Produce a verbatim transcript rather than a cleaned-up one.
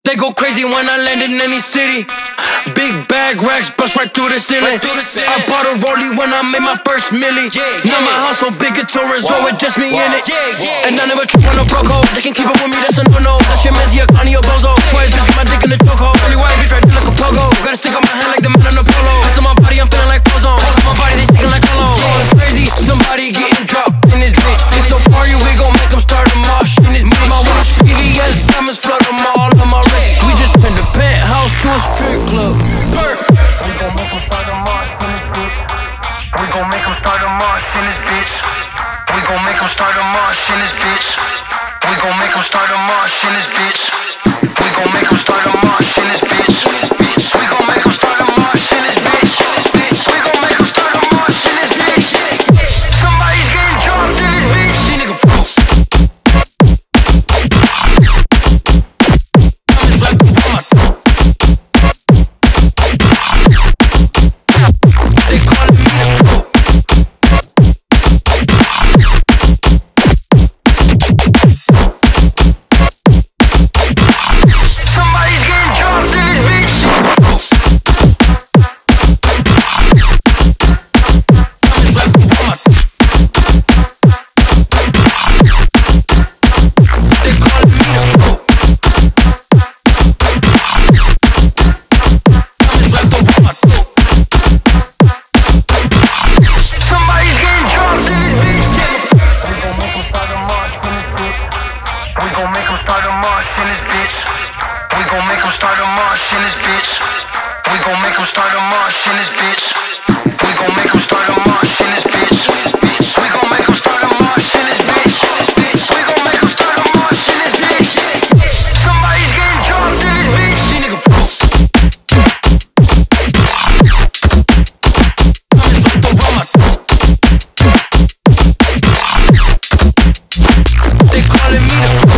They go crazy when I land in any city. Big bag racks bust right through the ceiling. Right through the ceiling. I bought a rollie when I made my first milli. Yeah, yeah. Now my house so big it's a resort with just me Whoa. in it. Yeah, yeah. And I never trip on no broke hoe. They can keep up with me, that's a no-no. That shit Mezzy, Connie, or Bozo. Twice bitch, get my dick in the chokehold. Only white bitch right there like a pogo. Got a stick on my hand like the man on the polo. Pass on my body, I'm feeling like Frozone. Pass on my body, they sticking like cologne. Going crazy, somebody getting dropped in this bitch. It's so party, we gon' make them start a mosh in this bitch. My watch, V V S, diamonds flood them all on my wrist. We just turned the penthouse to a strip club. We gon' make them start a march in this bitch. We gon' make them start a march in this bitch. We gon' make them start a march in this bitch. We gon' make them start a march in this bitch. We gon' make them start a march in this bitch. We gon' make them start a march in this bitch. We gon' make them start a march in this bitch. Somebody's getting dropped in this bitch. See nigga bro. Diamonds wrapped around my throat. They calling me the goat. Somebody's getting dropped in this bitch. Diamonds wrapped around my throat. They calling me the goat. Diamonds wrapped around my throat. Somebody's getting dropped in this bitch. We gon' make them start a march in this bitch. We gon' make them start a march in this bitch. We gon' make them start a march in this bitch. We gon' make them start a march in this bitch. We gon' make them start a march in this bitch. We gon' make them start a march in this bitch. We gon' make them start a march in this bitch. Somebody's getting dropped in this bitch. See nigga bro. Diamonds wrapped around my throat. They calling me the